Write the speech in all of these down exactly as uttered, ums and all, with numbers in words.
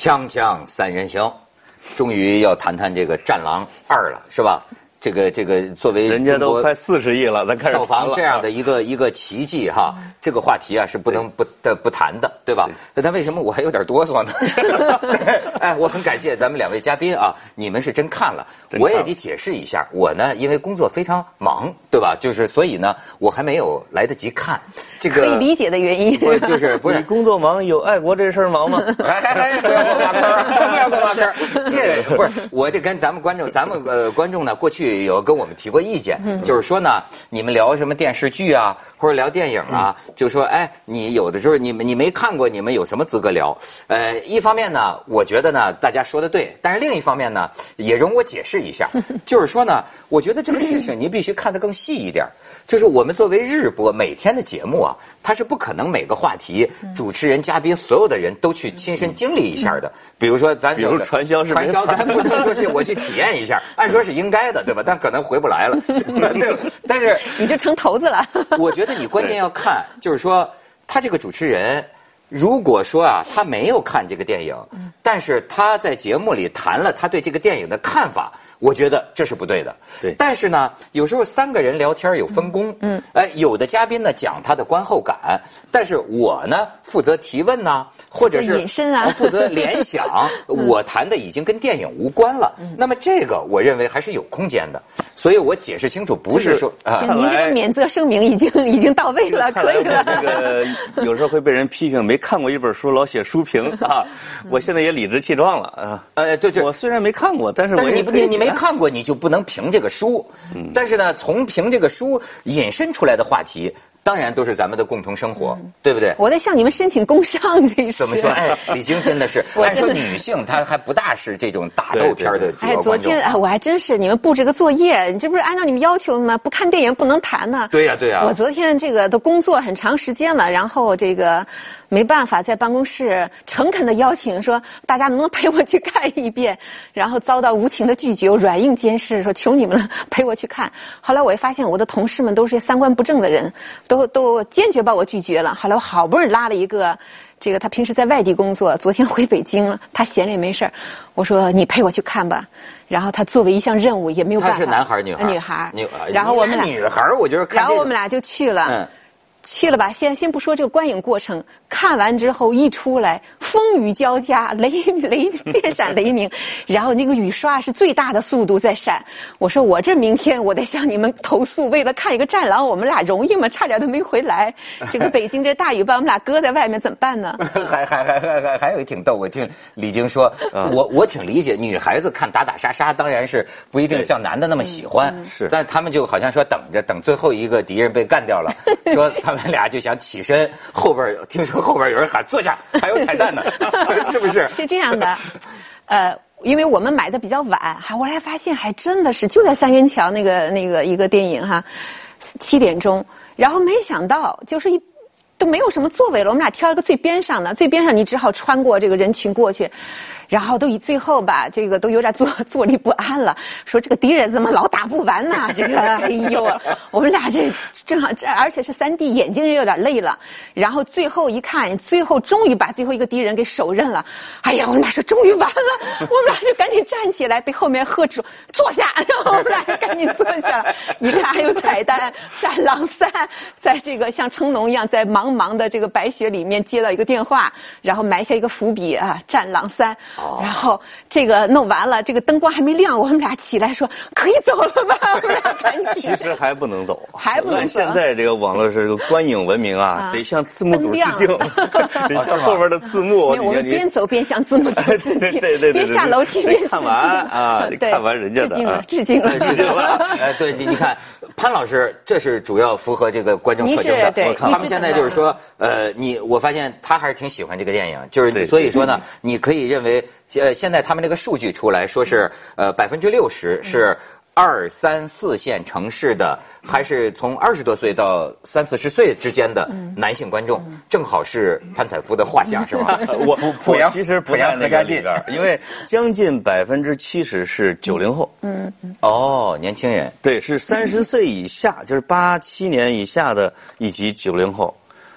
锵锵三人行，终于要谈谈这个《战狼二》了，是吧？这个这个作为人家都快四十亿了，咱开始票房这样的一个一个奇迹哈，这个话题啊是不能不的不谈的，对吧？那但为什么我还有点哆嗦呢？哎，我很感谢咱们两位嘉宾啊，你们是真看了，我也得解释一下，我呢因为工作非常忙，对吧？就是所以呢，我还没有来得及看这个。 可以理解的原因。 不是，就是不是你工作忙，有爱国这事儿忙吗？ 哎哎哎，不要给我挖坑，不要给我挖坑。这不是，我得跟咱们观众，咱们呃观众呢，过去有跟我们提过意见，嗯、就是说呢，你们聊什么电视剧啊，或者聊电影啊，嗯、就说哎，你有的时候你们你没看过，你们有什么资格聊？呃，一方面呢，我觉得呢，大家说的对，但是另一方面呢，也容我解释一下，就是说呢，我觉得这个事情你必须看得更细一点。就是我们作为日播每天的节目啊，它是不可能每个话题主持人、嘉宾所有的人都去亲身经历一下的。比如说咱比如传销是传销，咱不能说是我去体验一下，按说是应该的，对吧？但可能回不来了。但是你就成头子了。 我觉得你关键要看，就是说他这个主持人，如果说啊他没有看这个电影，但是他在节目里谈了他对这个电影的看法。我觉得这是不对的， 对。 但是呢，有时候三个人聊天有分工，嗯，哎，有的嘉宾呢讲他的观后感，但是我呢负责提问呐、啊，或者是引申啊， 负责联想，我谈的已经跟电影无关了。嗯、那么这个我认为还是有空间的，所以我解释清楚，不是说啊，您这个免责声明已经已经到位了，可以了。 这个有时候会被人批评，没看过一本书老写书评啊，我现在也理直气壮了啊。 呃，对对， 我虽然没看过，但是我但是你不你你没。看过你就不能评这个书，嗯、但是呢，从评这个书引申出来的话题，当然都是咱们的共同生活，嗯、对不对？ 我在向你们申请工伤这一事。 怎么说？哎，李菁真的是，按说女性她还不大是这种打斗片的主要观众。 哎，昨天啊，我还真是你们布置个作业，你这不是按照你们要求吗？不看电影不能谈呢。 对呀、啊、对呀、啊。 我昨天这个都工作很长时间了，然后这个。没办法，在办公室诚恳的邀请说，大家能不能陪我去看一遍？然后遭到无情的拒绝，我软硬兼施，说求你们了，陪我去看。后来我也发现我的同事们都是些三观不正的人，都都坚决把我拒绝了。后来我好不容易拉了一个，这个他平时在外地工作，昨天回北京了，他闲着也没事儿，我说你陪我去看吧。然后他作为一项任务也没有办法。 他是男孩女孩？ 女孩。 女孩。 然后我们俩女孩，我觉得看。 然后我们俩就去了。 嗯。 去了吧，先先不说这个观影过程，看完之后一出来，风雨交加，雷雷电闪雷鸣，然后那个雨刷是最大的速度在闪。我说我这明天我得向你们投诉，为了看一个战狼，我们俩容易吗？差点都没回来。这个北京这大雨把我们俩搁在外面，怎么办呢？ 还还还还还还有一挺逗，我听李菁说，嗯、我我挺理解，女孩子看打打杀杀，当然是不一定像男的那么喜欢， 嗯、 是，但他们就好像说等着等最后一个敌人被干掉了，说他。他们俩就想起身，后边听说后边有人喊坐下，还有彩蛋呢，是不是？ 是这样的，呃，因为我们买的比较晚，还后来发现还真的是就在三元桥那个那个一个电影哈，七点钟，然后没想到就是一都没有什么座位了，我们俩挑一个最边上的，最边上你只好穿过这个人群过去。然后都以最后吧，这个都有点坐坐立不安了，说这个敌人怎么老打不完呢？这个，哎呦，我们俩这正好这，而且是三 D， 眼睛也有点累了。然后最后一看，最后终于把最后一个敌人给手刃了。哎呀，我们俩说终于完了，我们俩就赶紧站起来，被后面喝止坐下，然后我们俩赶紧坐下了。你看还有彩蛋，《战狼三》在这个像成龙一样，在茫茫的这个白雪里面接到一个电话，然后埋下一个伏笔啊，《战狼三》。然后这个弄完了，这个灯光还没亮，我们俩起来说可以走了吧？我们俩赶紧。 其实还不能走， 还不能走。 现在这个网络是个观影文明啊，啊得向字幕组致敬，得向后边的字幕。 我们边走边向字幕组致敬， 对对对， 边下楼梯边看完啊，看完人家的， 致敬了，致敬了， 致敬了。哎，对，你你看，潘老师，这是主要符合这个观众特征的。 对， 他们现在就是说，呃，你我发现他还是挺喜欢这个电影，就是所以说呢，你可以认为。呃，现在他们这个数据出来说是，呃，百分之六十是二三四线城市的，还是从二十多岁到三四十岁之间的男性观众，正好是潘采夫的画像，是吧？ 我我其实不在那个里边，因为将近百分之七十是九零后。 嗯， 哦，年轻人， 对，是三十岁以下，就是八七年以下的以及九零后。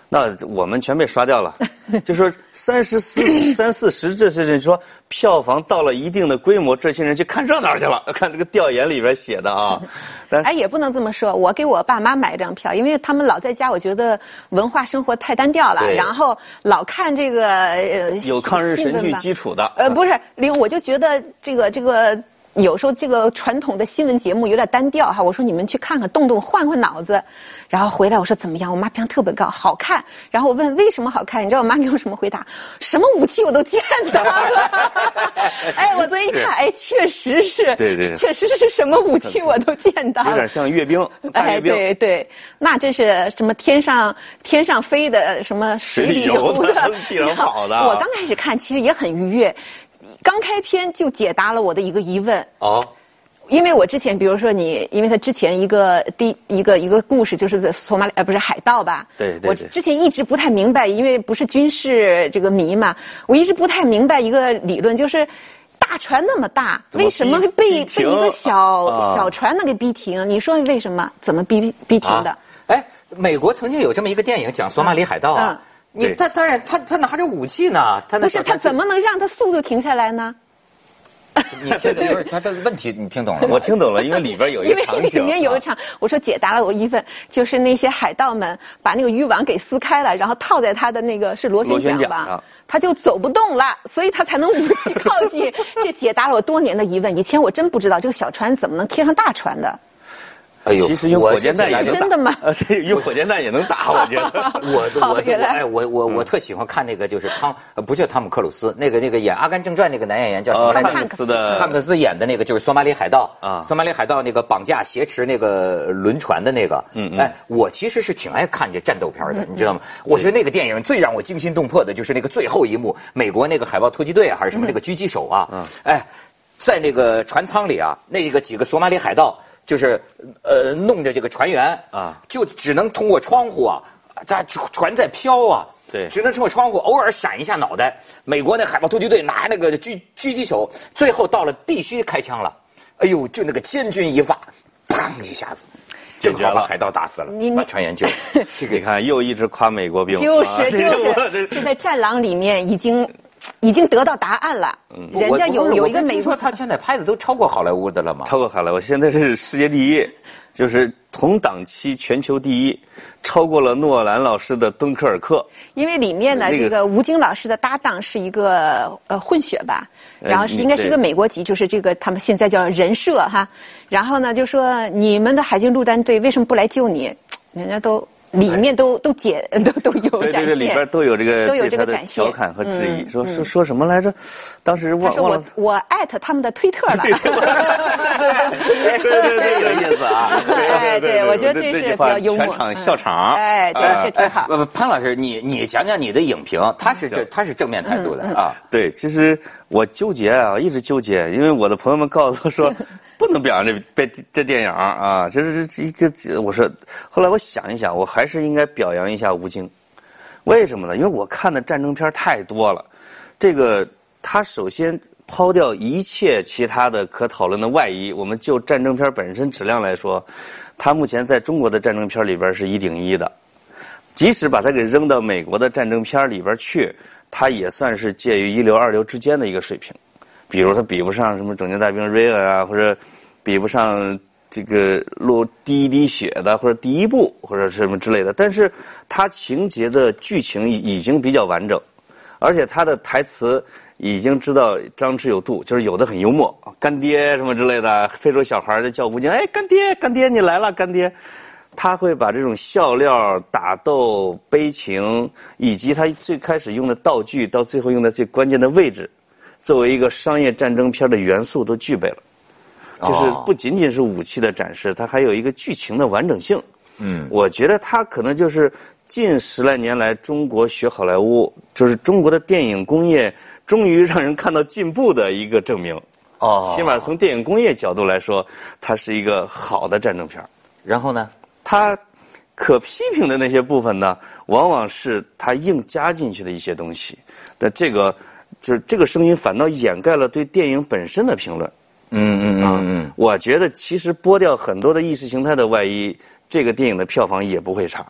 那我们全被刷掉了，就说三十四、三四十这些人说票房到了一定的规模，这些人去看热闹去了。看这个调研里边写的啊，但哎也不能这么说。我给我爸妈买这张票，因为他们老在家，我觉得文化生活太单调了，然后老看这个呃有抗日神剧基础的。 呃，不是，因为我就觉得这个这个。有时候这个传统的新闻节目有点单调哈，我说你们去看看，动动换换脑子，然后回来我说怎么样？我妈评价特别高，好看。然后我问为什么好看？你知道我妈给我什么回答？什么武器我都见到了。哎，我昨天一看，哎，确实是， 对对， 确实是什么武器我都见到了， 有点像阅兵， 哎，对对，那这是什么天上天上飞的，什么水里游的， 地上跑的。 我刚开始看其实也很愉悦。刚开篇就解答了我的一个疑问哦， 因为我之前比如说你，因为他之前一个第一个一个故事就是在索马里呃不是海盗吧？ 对对对。 我之前一直不太明白，因为不是军事这个迷嘛，我一直不太明白一个理论，就是大船那么大，为什么会被被一个小、啊、小船能给逼停？你说为什么？怎么逼逼停的？ 哎、啊，美国曾经有这么一个电影讲索马里海盗啊。嗯嗯你他当然他他拿着武器呢，他那不是他怎么能让他速度停下来呢？ 你听懂他的问题，你听懂了吗？ 我听懂了，因为里边有一个场景， 里面有一场，我说解答了我疑问，就是那些海盗们把那个渔网给撕开了，然后套在他的那个是螺旋桨吧，他就走不动了，所以他才能武器靠近。这解答了我多年的疑问，以前我真不知道这个小船怎么能贴上大船的。 哎呦，其实用火箭弹也能打。 真的吗？ 呃，用火箭弹也能打，我觉得。 我我我哎，我我我特喜欢看那个，就是汤，不叫汤姆克鲁斯，那个那个演《阿甘正传》那个男演员叫什么来着？ 汉克斯的。 汉克斯演的那个就是索马里海盗啊，索马里海盗那个绑架挟持那个轮船的那个。嗯嗯。哎，我其实是挺爱看这战斗片的，你知道吗？我觉得那个电影最让我惊心动魄的就是那个最后一幕，美国那个海豹突击队还是什么那个狙击手啊，哎，在那个船舱里啊，那个几个索马里海盗。就是呃弄着这个船员啊，就只能通过窗户啊，这船在飘啊， 对， 只能通过窗户偶尔闪一下脑袋。美国那海豹突击队拿那个狙狙击手，最后到了必须开枪了，哎呦，就那个千钧一发，砰一下子，正好把海盗打死了，把船员救了。 这个你看又一直夸美国兵， 就是就是这在战狼里面已经。已经得到答案了，嗯、人家有有一个美国， 他现在拍的都超过好莱坞的了吗？ 超过好莱坞，现在是世界第一，就是同档期全球第一，超过了诺兰老师的《敦刻尔克》。 因为里面呢，那个、这个吴京老师的搭档是一个呃混血吧，然后是应该是一个美国籍，就是这个他们现在叫人设哈。然后呢，就说你们的海军陆战队为什么不来救你？人家都。里面都都解都都有展现， 对对对，里边都有这个都有这个展现， 调侃和质疑，说说说什么来着？当时忘忘了。 我艾特他们的推特了。 对对对，有意思啊！ 哎，对，我觉得这是比较幽默。 全场笑场。 哎，对，这挺好。 呃，潘老师，你你讲讲你的影评，他是这他是正面态度的啊。 对，其实我纠结啊，一直纠结，因为我的朋友们告诉我说。不能表扬这这这电影啊！就是一个，我说，后来我想一想，我还是应该表扬一下吴京。为什么呢？因为我看的战争片太多了。这个他首先抛掉一切其他的可讨论的外衣，我们就战争片本身质量来说，他目前在中国的战争片里边是一顶一的。即使把它给扔到美国的战争片里边去，它也算是介于一流二流之间的一个水平。比如他比不上什么拯救大兵瑞恩啊，或者比不上这个落第一滴血的，或者第一部或者什么之类的。但是他情节的剧情已经比较完整，而且他的台词已经知道张弛有度，就是有的很幽默，干爹什么之类的。非洲小孩就叫吴京，哎，干爹，干爹你来了，干爹。他会把这种笑料、打斗、悲情，以及他最开始用的道具，到最后用的最关键的位置。作为一个商业战争片的元素都具备了，就是不仅仅是武器的展示，它还有一个剧情的完整性。嗯，我觉得它可能就是近十来年来中国学好莱坞，就是中国的电影工业终于让人看到进步的一个证明。哦，起码从电影工业角度来说，它是一个好的战争片。 然后呢， 它可批评的那些部分呢，往往是它硬加进去的一些东西。那这个。就是这个声音反倒掩盖了对电影本身的评论。 嗯嗯嗯嗯， 我觉得其实剥掉很多的意识形态的外衣，这个电影的票房也不会差。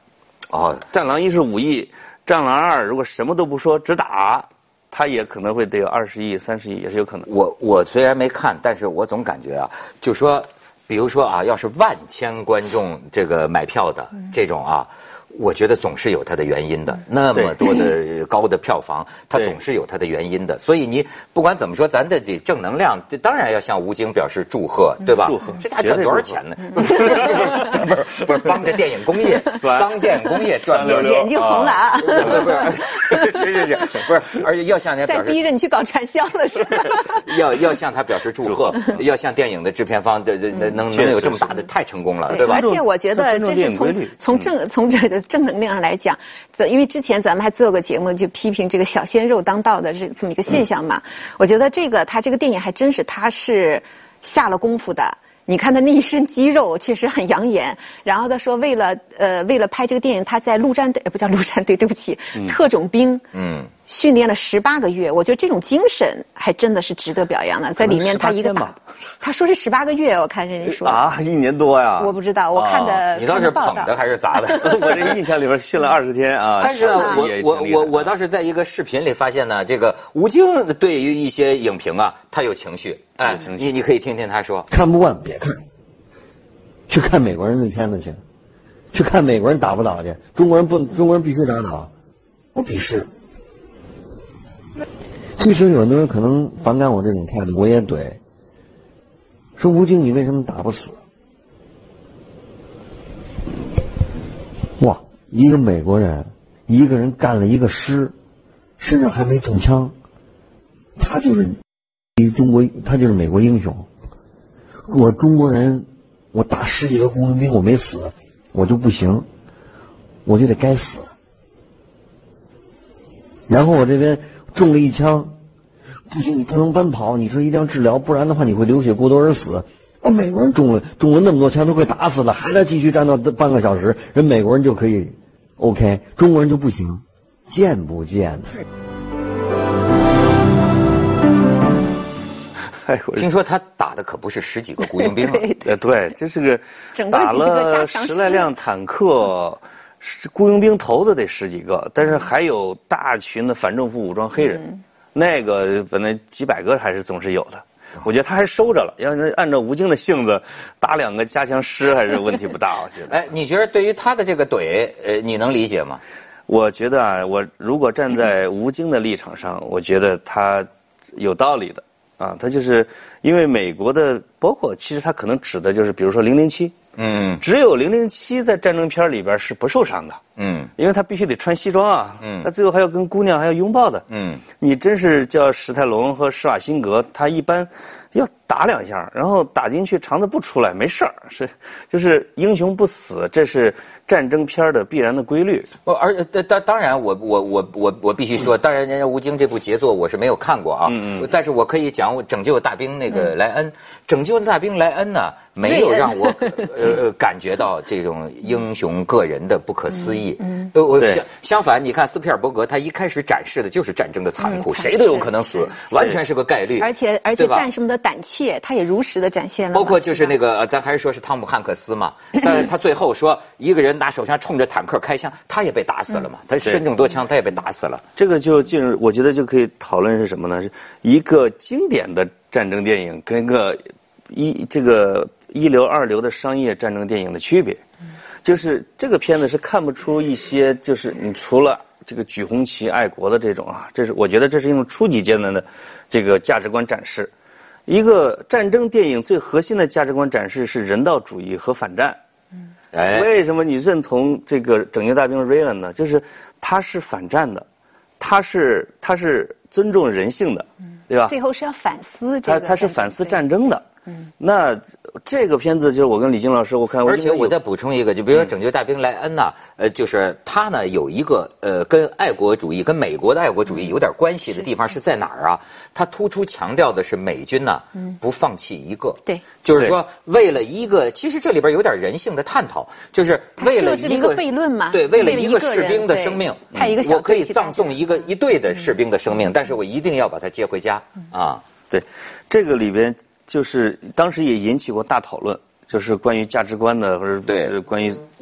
哦，战狼一是五亿，战狼二如果什么都不说只打，他也可能会得有二十亿、三十亿，也是有可能。 我我虽然没看，但是我总感觉啊，就说，比如说啊，要是万千观众这个买票的这种啊。我觉得总是有它的原因的，那么多的高的票房，它总是有它的原因的。所以你不管怎么说，咱的得正能量，当然要向吴京表示祝贺，对吧？ 祝贺， 这家赚多少钱呢？不是不是不是帮着电影工业，帮电影工业赚溜溜， 眼睛红了啊！ 不是，是是是，不是，而且要向人家表示， 再逼着你去搞传销了是吧？ 要要向他表示祝贺，要向电影的制片方的能能有这么大的，太成功了，对吧？ 而且我觉得这是从从正从这个正能量上来讲，因为之前咱们还做过节目，就批评这个小鲜肉当道的这这么一个现象嘛。我觉得这个他这个电影还真是他是下了功夫的。你看他那一身肌肉确实很养眼，然后他说为了呃为了拍这个电影，他在陆战队不叫陆战队，对不起，嗯、特种兵，嗯，训练了十八个月。我觉得这种精神还真的是值得表扬的。在里面他一个打，他说是十八个月，我看人家说啊，一年多呀， 我不知道，我看的、啊、 你倒是捧的还是砸的？ 我这个印象里边训了二十天啊。 但是呢，我我我我倒是在一个视频里发现呢，这个吴京对于一些影评啊，他有情绪。哎，你你可以听听他说， 看不惯别看，去看美国人的片子去，去看美国人打不打去，中国人不，中国人必须打打，我鄙视。其实有很多人可能反感我这种态度，我也怼，说吴京你为什么打不死？哇，一个美国人，一个人干了一个师，身上还没中枪，他就是。中国，他就是美国英雄。我中国人，我打十几个雇佣兵，我没死，我就不行，我就得该死。然后我这边中了一枪，不行，你不能奔跑，你说一定要治疗，不然的话你会流血过多而死。哦，美国人中了中了那么多枪都快打死了，还得继续战斗半个小时，人美国人就可以 OK， 中国人就不行，贱不贱？ 听说他打的可不是十几个雇佣兵啊， 呃，对，这是个打了十来辆坦克，雇佣兵头子得十几个，但是还有大群的反政府武装黑人，嗯、那个反正几百个还是总是有的。我觉得他还收着了，要按照吴京的性子打两个加强师还是问题不大。我觉得。 哎，你觉得对于他的这个怼，呃，你能理解吗？ 我觉得啊，我如果站在吴京的立场上，我觉得他有道理的。啊，他就是因为美国的，包括其实他可能指的就是，比如说零零七，嗯，只有零零七在战争片里边是不受伤的，嗯，因为他必须得穿西装啊，嗯，他最后还要跟姑娘还要拥抱的，嗯，你真是叫史泰龙和施瓦辛格，他一般要打两下，然后打进去肠子不出来，没事儿，是就是英雄不死，这是战争片的必然的规律。 我而当当然我我我我我必须说，当然人家吴京这部杰作我是没有看过啊，嗯嗯，但是我可以讲我拯救大兵那个莱恩，嗯、拯救大兵莱恩呢没有让我呃感觉到这种英雄个人的不可思议。嗯，嗯我相相反，你看斯皮尔伯格他一开始展示的就是战争的残酷，嗯、谁都有可能死，完全是个概率。 而且而且战士们的胆怯，他也如实的展现了。 包括就是那个咱还是说是汤姆汉克斯嘛，但是他最后说一个人拿手枪冲着坦克开枪，他也被打死了嘛，他身中多枪，他也被打死了。 这个就进入，我觉得就可以讨论是什么呢？是一个经典的战争电影跟一个一这个一流二流的商业战争电影的区别，就是这个片子是看不出一些，就是你除了这个举红旗爱国的这种啊，这是我觉得这是一种初级阶段的这个价值观展示。一个战争电影最核心的价值观展示是人道主义和反战。哎，为什么你认同这个拯救大兵瑞恩呢？就是他是反战的，他是他是尊重人性的，对吧？ 最后是要反思这个，他他是反思战争的。嗯，那这个片子就是我跟李菁老师，我看， 而且我再补充一个，就比如说《拯救大兵莱恩》呢，呃，就是他呢有一个呃跟爱国主义、跟美国的爱国主义有点关系的地方是在哪儿啊？他突出强调的是美军呢不放弃一个， 对， 就是说为了一个，其实这里边有点人性的探讨，就是为了一个悖论嘛， 对，为了一个士兵的生命，我可以葬送一个一队的士兵的生命，但是我一定要把他接回家啊。 对，这个里边。就是当时也引起过大讨论，就是关于价值观的，或者是关于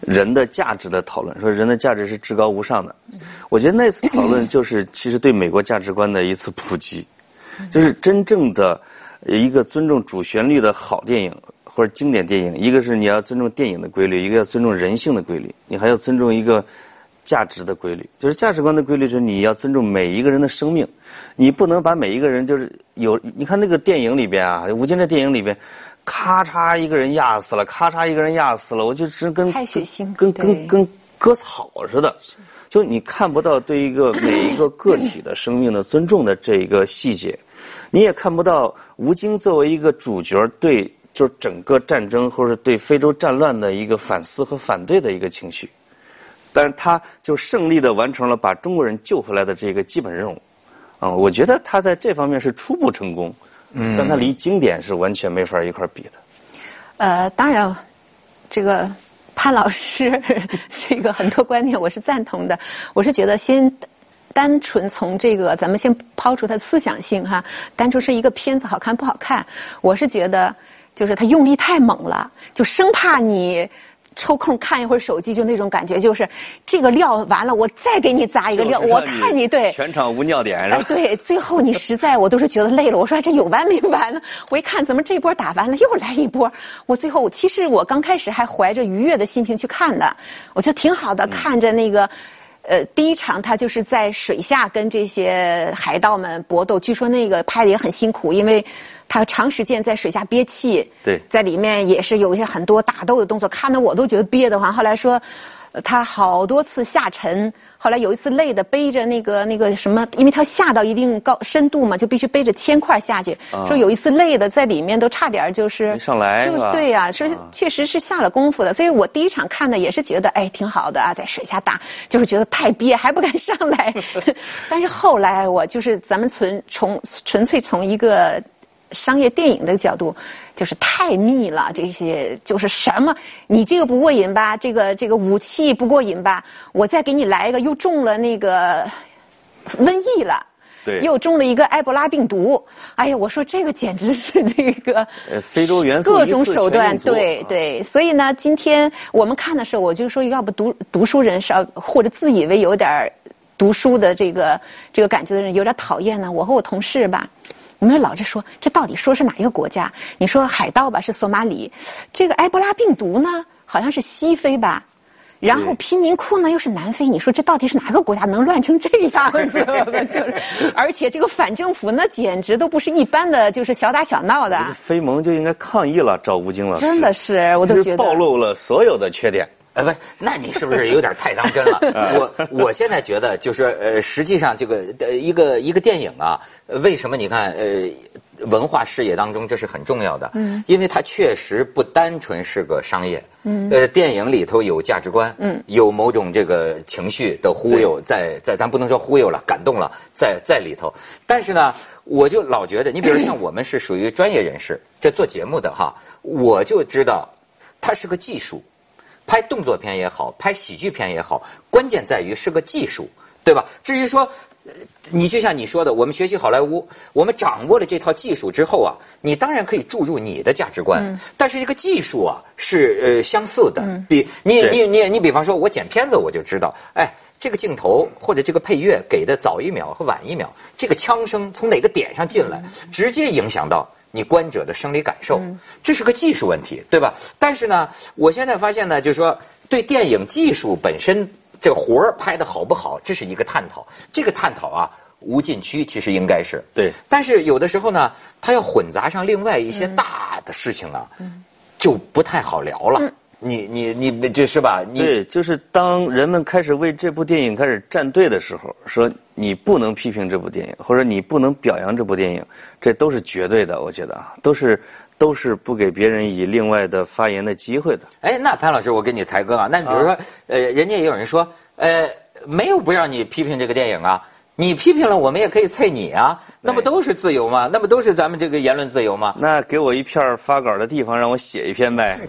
人的价值的讨论，说人的价值是至高无上的。我觉得那次讨论就是其实对美国价值观的一次普及，就是真正的一个尊重主旋律的好电影或者经典电影，一个是你要尊重电影的规律，一个要尊重人性的规律，你还要尊重一个价值的规律。就是价值观的规律，就是你要尊重每一个人的生命，你不能把每一个人就是有，你看那个电影里边啊，吴京这电影里边。咔嚓一个人压死了，咔嚓一个人压死了，我就是跟太血腥， 跟跟跟割草似的，就你看不到对一个每一个个体的生命的尊重的这一个细节，你也看不到吴京作为一个主角对就是整个战争或者对非洲战乱的一个反思和反对的一个情绪，但是他就胜利的完成了把中国人救回来的这个基本任务，啊、嗯，我觉得他在这方面是初步成功。嗯，但它离经典是完全没法一块比的。 呃，当然，这个潘老师这个很多观点我是赞同的。我是觉得先单纯从这个，咱们先抛出它思想性哈，单纯是一个片子好看不好看，我是觉得就是他用力太猛了，就生怕你抽空看一会儿手机，就那种感觉，就是这个料完了，我再给你砸一个料，我看你对全场无尿点是吧？ 呃、对，最后你实在我都是觉得累了。我说这有完没完呢？我一看怎么这波打完了，又来一波。我最后其实我刚开始还怀着愉悦的心情去看的，我觉得挺好的，看着那个。呃，第一场他就是在水下跟这些海盗们搏斗，据说那个拍的也很辛苦，因为他长时间在水下憋气， 对， 在里面也是有一些很多打斗的动作，看得我都觉得憋得慌。后来说，他好多次下沉，后来有一次累的背着那个那个什么，因为他下到一定高深度嘛，就必须背着铅块下去。啊、说有一次累的在里面都差点就是没上来， 就对呀、啊，说确实是下了功夫的。所以我第一场看的也是觉得哎挺好的啊，在水下打，就是觉得太憋还不敢上来。但是后来我就是咱们纯从纯粹从一个商业电影的角度。就是太密了，这些就是什么，你这个不过瘾吧？这个这个武器不过瘾吧？我再给你来一个，又中了那个瘟疫了， 对， 又中了一个埃博拉病毒。哎呀，我说这个简直是这个呃非洲元素各种手段，对对。所以呢，今天我们看的时候，我就说，要不读读书人是或者自以为有点读书的这个这个感觉的人有点讨厌呢。我和我同事吧。我们老是说，这到底说是哪一个国家？你说海盗吧是索马里，这个埃博拉病毒呢好像是西非吧，然后贫民窟呢又是南非。你说这到底是哪个国家能乱成这样子？就是，而且这个反政府那简直都不是一般的，就是小打小闹的。 非盟就应该抗议了，赵吴京老师。 真的是，我都觉得暴露了所有的缺点。 呃，不，那你是不是有点太当真了？我我现在觉得就是呃，实际上这个呃一个一个电影啊，为什么你看呃文化事业当中这是很重要的？嗯，因为它确实不单纯是个商业。嗯，呃，电影里头有价值观，嗯，有某种这个情绪的忽悠在在，咱不能说忽悠了，感动了，在在里头。但是呢，我就老觉得，你比如像我们是属于专业人士，这做节目的哈，我就知道它是个技术。拍动作片也好，拍喜剧片也好，关键在于是个技术，对吧？至于说，你就像你说的，我们学习好莱坞，我们掌握了这套技术之后啊，你当然可以注入你的价值观，嗯、但是这个技术啊是呃相似的。嗯、比你你你你比方说，我剪片子我就知道，哎，这个镜头或者这个配乐给的早一秒和晚一秒，这个枪声从哪个点上进来，直接影响到。你观者的生理感受，这是个技术问题，对吧？但是呢，我现在发现呢，就是说，对电影技术本身这个活儿拍得好不好，这是一个探讨。这个探讨啊，无禁区其实应该是对。 但是有的时候呢，它要混杂上另外一些大的事情啊，嗯、就不太好聊了。嗯你你你这是吧？你对，就是当人们开始为这部电影开始站队的时候，说你不能批评这部电影，或者你不能表扬这部电影，这都是绝对的，我觉得啊，都是都是不给别人以另外的发言的机会的。 哎，那潘老师，我给你抬杠啊，那比如说，啊、呃，人家也有人说，呃，没有不让你批评这个电影啊。你批评了，我们也可以啐你啊，那不都是自由吗？那不都是咱们这个言论自由吗？ 那给我一片发稿的地方，让我写一篇呗。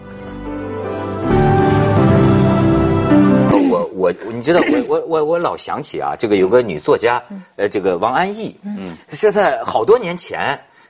我我你知道我我我我老想起啊，这个有个女作家，呃，这个王安忆，嗯，是在好多年前，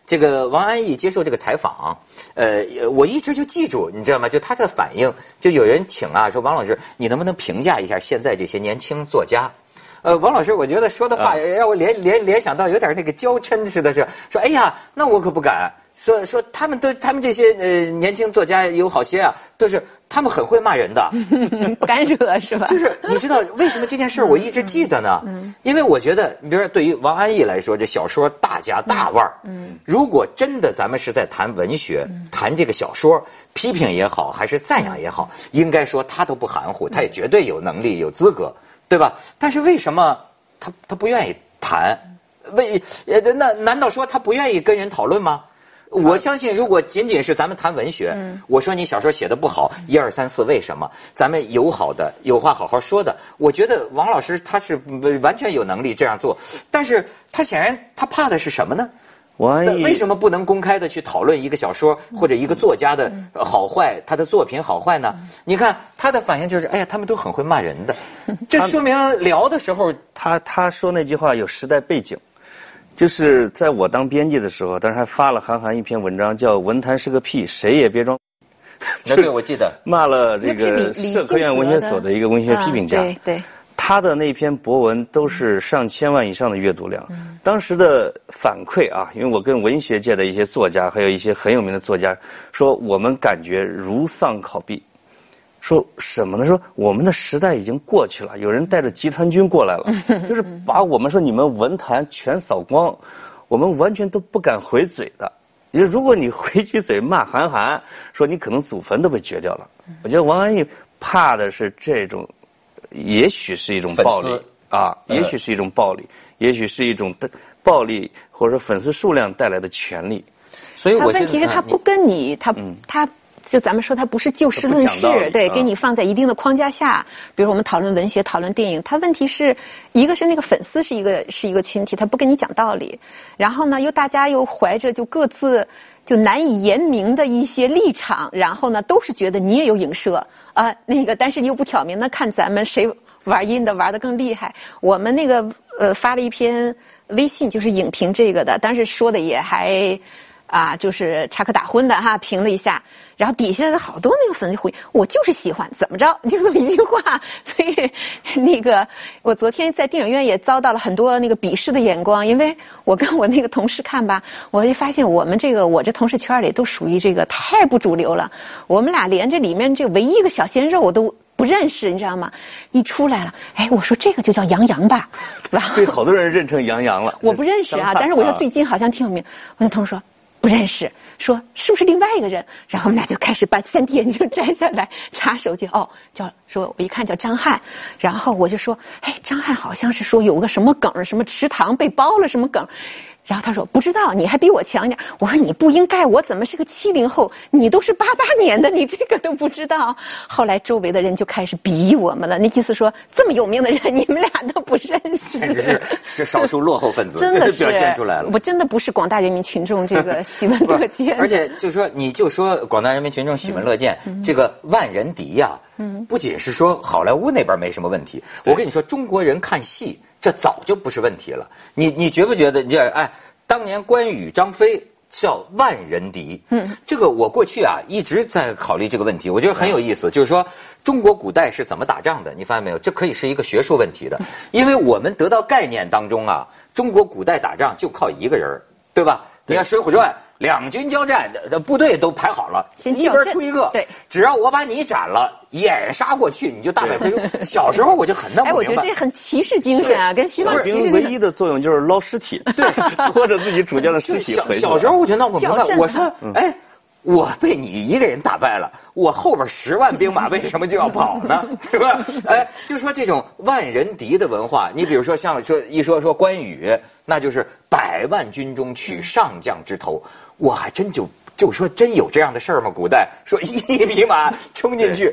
这个王安忆接受这个采访，呃，我一直就记住，你知道吗？就他的反应，就有人请啊，说王老师，你能不能评价一下现在这些年轻作家？呃，王老师，我觉得说的话让我联联联想到有点那个娇嗔似的，是说，哎呀，那我可不敢。说说他们都他们这些呃年轻作家有好些啊，都是他们很会骂人的， 不敢惹是吧？ 就是你知道为什么这件事儿我一直记得呢？嗯，因为我觉得，你比如说对于王安忆来说，这小说大家大腕儿，嗯，如果真的咱们是在谈文学，嗯、谈这个小说，批评也好，还是赞扬也好，应该说他都不含糊，他也绝对有能力有资格，对吧？但是为什么他他不愿意谈？为呃那难道说他不愿意跟人讨论吗？我相信，如果仅仅是咱们谈文学，嗯、我说你小说写的不好，一二三四为什么？咱们友好的有话好好说的。我觉得王老师他是完全有能力这样做，但是他显然他怕的是什么呢？ 王安忆为什么不能公开的去讨论一个小说或者一个作家的好坏，他的作品好坏呢？你看他的反应就是，哎呀，他们都很会骂人的，这说明聊的时候， 他他说那句话有时代背景。就是在我当编辑的时候，当时还发了韩寒一篇文章，叫《文坛是个屁，谁也别装》。 那对，我记得骂了这个社科院文学所的一个文学批评家。 啊、对对。 他的那篇博文都是上千万以上的阅读量。嗯、当时的反馈啊，因为我跟文学界的一些作家，还有一些很有名的作家说，我们感觉如丧考妣。说什么呢？说我们的时代已经过去了，有人带着集团军过来了，就是把我们说你们文坛全扫光，我们完全都不敢回嘴的。因为如果你回起嘴骂韩寒，说你可能祖坟都被掘掉了。我觉得王安忆怕的是这种，也许是一种暴力啊，也许是一种暴力，也许是一种暴力或者说粉丝数量带来的权利。 所以我问题是他不跟你，他他。就咱们说，他不是就事论事，对，给你放在一定的框架下。比如我们讨论文学、讨论电影，他问题是一个是那个粉丝是一个是一个群体，他不跟你讲道理，然后呢，又大家又怀着就各自就难以言明的一些立场，然后呢，都是觉得你也有影射啊、呃，那个，但是你又不挑明，那看咱们谁玩阴的玩得更厉害。我们那个呃发了一篇微信，就是影评这个的，但是说的也还。啊，就是插科打诨的哈，评了一下，然后底下的好多那个粉丝回，我就是喜欢，怎么着，就这么一句话。所以那个我昨天在电影院也遭到了很多那个鄙视的眼光，因为我跟我那个同事看吧，我就发现我们这个我这同事圈里都属于这个太不主流了，我们俩连这里面这唯一一个小鲜肉我都不认识，你知道吗？一出来了，哎，我说这个就叫杨洋吧， 对，好多人认成杨洋了。 我不认识啊，但是我说最近好像挺有名。我那同事说。不认识，说是不是另外一个人？然后我们俩就开始把三 D 眼镜摘下来，查手机。哦，叫说我一看叫张翰，然后我就说，哎，张翰好像是说有个什么梗，什么池塘被包了什么梗。然后他说不知道，你还比我强一点。我说你不应该，我怎么是个七零后？你都是八八年的，你这个都不知道。后来周围的人就开始鄙我们了，那意思说这么有名的人，你们俩都不认识， 甚至是是少数落后分子， 真的是表现出来了。 我真的不是广大人民群众这个喜闻乐见。 而且就说你就说广大人民群众喜闻乐见，嗯、这个万人敌呀、啊，嗯，不仅是说好莱坞那边没什么问题，我跟你说，中国人看戏。这早就不是问题了，你你觉不觉得？你哎，当年关羽、张飞叫万人敌，嗯，这个我过去啊一直在考虑这个问题，我觉得很有意思。就是说，中国古代是怎么打仗的？你发现没有？这可以是一个学术问题的，因为我们得到概念当中啊，中国古代打仗就靠一个人，对吧？你看《水浒传》，两军交战，部队都排好了，一边出一个， 对， 只要我把你斩了，掩杀过去，你就大败亏空。小时候我就很弄不明白， 哎，我觉得这很骑士精神啊，跟西方骑士唯一的作用就是捞尸体，对，拖着自己主将的尸体回去。 小时候我就闹不明白，我说，哎。我被你一个人打败了，我后边十万兵马为什么就要跑呢？对吧？哎，就说这种万人敌的文化，你比如说像说一说说关羽，那就是百万军中取上将之头，我还真就就说真有这样的事儿吗？古代说一匹马冲进去，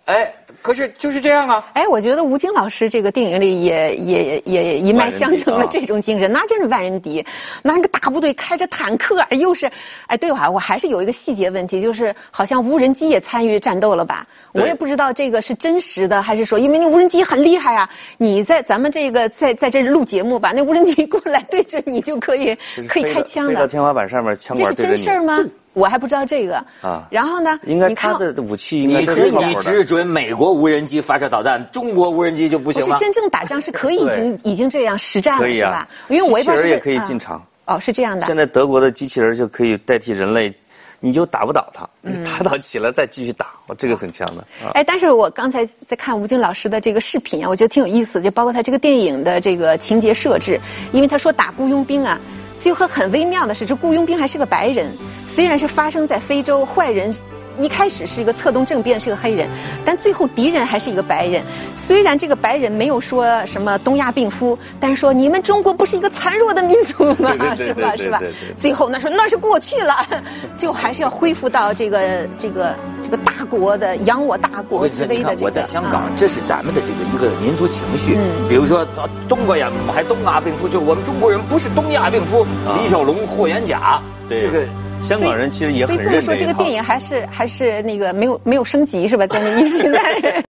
哎，可是就是这样啊。 哎，我觉得吴京老师这个电影里也也也一脉相承了这种精神，那真是万人敌。那个大部队开着坦克，又是，哎，对吧？我还是有一个细节问题，就是好像无人机也参与战斗了吧？我也不知道这个是真实的，还是说因为那无人机很厉害啊？你在咱们这个在在这录节目吧，那无人机过来对着你就可以可以开枪了。 飞到天花板上面，枪管对着你。 这是真事儿吗？我还不知道这个啊。然后呢？ 应该他的武器应该是你只准美国无人机发射导弹，中国无人机就不行吗？ 不是真正打仗是可以已经已经这样实战了，是吧？因为我机器人也可以进场。 哦，是这样的。 现在德国的机器人就可以代替人类。你就打不倒他，你打倒起来再继续打，我这个很强的。 哎，但是我刚才在看吴京老师的这个视频啊，我觉得挺有意思，就包括他这个电影的这个情节设置，因为他说打雇佣兵啊，最后很微妙的是，这雇佣兵还是个白人，虽然是发生在非洲，坏人一开始是一个策动政变是个黑人，但最后敌人还是一个白人。虽然这个白人没有说什么东亚病夫，但是说你们中国不是一个残弱的民族吗？是吧？是吧？最后那说那是过去了，最后还是要恢复到这个这个这个大国的扬我大国之威的这个。 我在香港，这是咱们的这个一个民族情绪。比如说东国呀，还东亚病夫，就我们中国人不是东亚病夫，李小龙、霍元甲，这个。 香港人其实也很认这一套。 所以这么说，这个电影还是还是那个没有没有升级是吧？在那一时代。